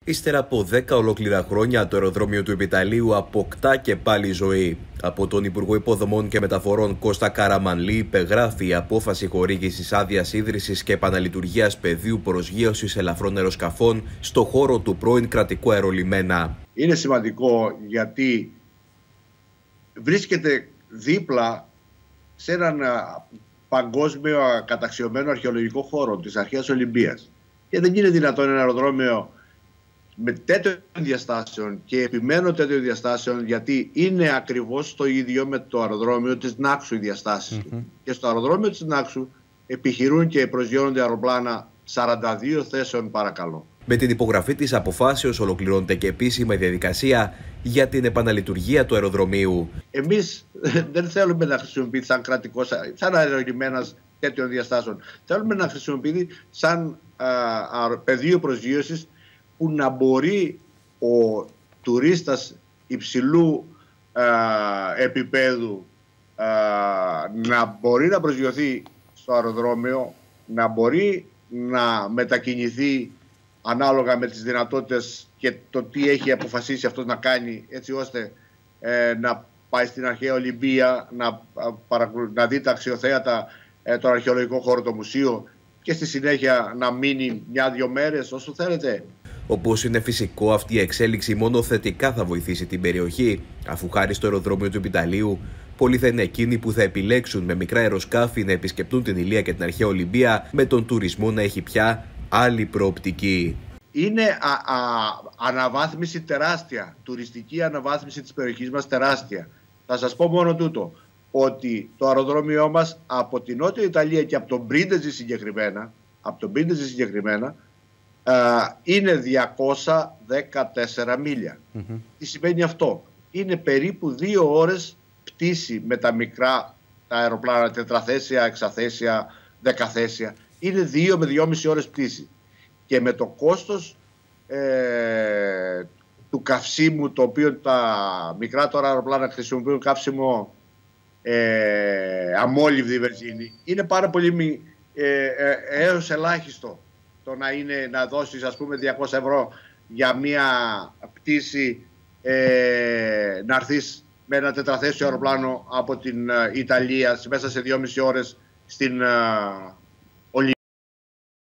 Ύστερα από 10 ολόκληρα χρόνια, το αεροδρόμιο του Επιταλείου αποκτά και πάλι ζωή. Από τον Υπουργό Υποδομών και Μεταφορών Κώστα Καραμανλή υπεγράφει η απόφαση χορήγησης άδειας ίδρυσης και επαναλειτουργίας πεδίου προσγείωσης ελαφρών αεροσκαφών στο χώρο του πρώην κρατικού αερολιμένα. Είναι σημαντικό γιατί βρίσκεται δίπλα σε έναν παγκόσμιο καταξιωμένο αρχαιολογικό χώρο της αρχαίας Ολυμπίας. Και δεν είναι δυνατόν ένα αεροδρόμιο με τέτοιων διαστάσεων, και επιμένω τέτοιων διαστάσεων γιατί είναι ακριβώς το ίδιο με το αεροδρόμιο της Νάξου οι διαστάσεις του. Και στο αεροδρόμιο της Νάξου επιχειρούν και προσγειώνονται αεροπλάνα 42 θέσεων παρακαλώ. Με την υπογραφή της αποφάσεως ολοκληρώνεται και επίσημα η διαδικασία για την επαναλειτουργία του αεροδρομίου. Εμείς δεν θέλουμε να χρησιμοποιηθεί σαν κρατικός, σαν αερολιμένας τέτοιων διαστάσεων. Θέλουμε να χρησιμοποιηθεί σαν πεδίο προσγείωσης που να μπορεί ο τουρίστας υψηλού επίπεδου να μπορεί να προσγειωθεί στο αεροδρόμιο, να μπορεί να μετακινηθεί ανάλογα με τις δυνατότητες και το τι έχει αποφασίσει αυτός να κάνει, έτσι ώστε να πάει στην αρχαία Ολυμπία, να δει τα αξιοθέατα, το αρχαιολογικό χώρο, το μουσείο, και στη συνέχεια να μείνει 1-2 μέρες όσο θέλετε. Όπως είναι φυσικό, αυτή η εξέλιξη μόνο θετικά θα βοηθήσει την περιοχή, αφού χάρη στο αεροδρόμιο του Επιταλείου, πολλοί θα είναι εκείνοι που θα επιλέξουν με μικρά αεροσκάφη να επισκεπτούν την Ηλία και την αρχαία Ολυμπία, με τον τουρισμό να έχει πια άλλη προοπτική. Είναι αναβάθμιση τεράστια, τουριστική αναβάθμιση της περιοχής μας τεράστια. Θα σας πω μόνο τούτο, ότι το αεροδρόμιό μας από την Νότια Ιταλία και από τον Μπρίντεζι συγκεκριμένα, είναι 214 μίλια. Τι σημαίνει αυτό? Είναι περίπου 2 ώρες πτήση με τα μικρά τα αεροπλάνα, τετραθέσια, εξαθέσια, δεκαθέσια. Είναι 2 με 2,5 ώρες πτήση. Και με το κόστος του καυσίμου, το οποίο τα μικρά τώρα αεροπλάνα χρησιμοποιούν καύσιμο αμόλυβδη βενζίνη, είναι πάρα πολύ έως ελάχιστο το να δώσεις ας πούμε 200 ευρώ για μια πτήση, να έρθεις με ένα τετραθέσιο αεροπλάνο από την Ιταλία μέσα σε 2,5 ώρες στην